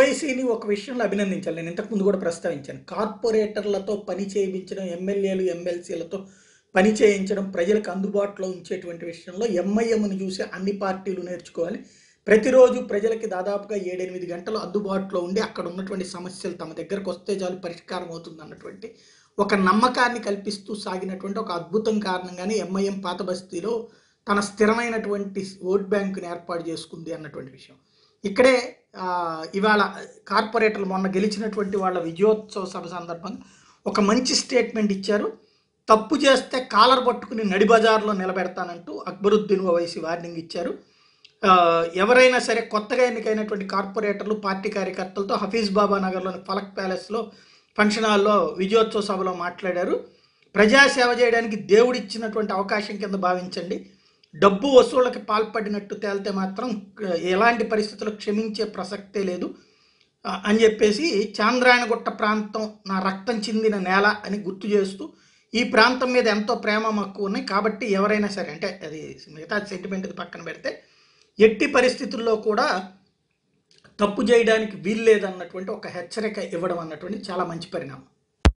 ఓవైసీని ఒక విషయంలో అభినందించాలి. నేను ఇంతకుముందు కూడా ప్రస్తావించాను. కార్పొరేటర్లతో పని చేయించడం, ఎమ్మెల్యేలు, ఎమ్మెల్సీలతో పని చేయించడం, ప్రజలకు అందుబాటులో ఉంచేటువంటి విషయంలో ఎంఐఎంని చూసి అన్ని పార్టీలు నేర్చుకోవాలి. ప్రతిరోజు ప్రజలకి దాదాపుగా 7-8 గంటలు అందుబాటులో ఉండి అక్కడ ఉన్నటువంటి సమస్యలు తమ దగ్గరకు వస్తే చాలు పరిష్కారం అవుతుంది అన్నటువంటి ఒక నమ్మకాన్ని కల్పిస్తూ సాగినటువంటి ఒక అద్భుతం కారణంగానే ఎంఐఎం పాత బస్తీలో తన స్థిరమైనటువంటి ఓట్ బ్యాంకుని ఏర్పాటు చేసుకుంది అన్నటువంటి విషయం. ఇక్కడే ఇవాళ కార్పొరేటర్లు మొన్న గెలిచినటువంటి వాళ్ళ విజయోత్సవ సభ సందర్భంగా ఒక మంచి స్టేట్మెంట్ ఇచ్చారు. తప్పు చేస్తే కాలర్ పట్టుకుని నడి బజార్లో నిలబెడతానంటూ అక్బరుద్దీన్ ఓవైసీ వార్నింగ్ ఇచ్చారు. ఎవరైనా సరే కొత్తగా ఎన్నికైనటువంటి కార్పొరేటర్లు, పార్టీ కార్యకర్తలతో హఫీజ్ బాబా నగర్లోని ఫలక్ ప్యాలెస్లో ఫంక్షన్ హాల్లో విజయోత్సవ సభలో మాట్లాడారు. ప్రజాసేవ చేయడానికి దేవుడిచ్చినటువంటి అవకాశం కింద భావించండి. డబ్బు వసూళ్ళకి పాల్పడినట్టు తేలితే మాత్రం ఎలాంటి పరిస్థితుల్లో క్షమించే ప్రసక్తే లేదు అని చెప్పేసి, చాంద్రాయణగుట్ట ప్రాంతం నా రక్తం చిందిన నేల అని గుర్తు చేస్తూ, ఈ ప్రాంతం మీద ఎంతో ప్రేమ మక్కువ ఉన్నాయి కాబట్టి ఎవరైనా సరే, అంటే అది మిగతా సెంటిమెంట్ పక్కన పెడితే, ఎట్టి పరిస్థితుల్లో కూడా తప్పు చేయడానికి వీల్లేదన్నటువంటి ఒక హెచ్చరిక ఇవ్వడం అన్నటువంటి చాలా మంచి పరిణామం.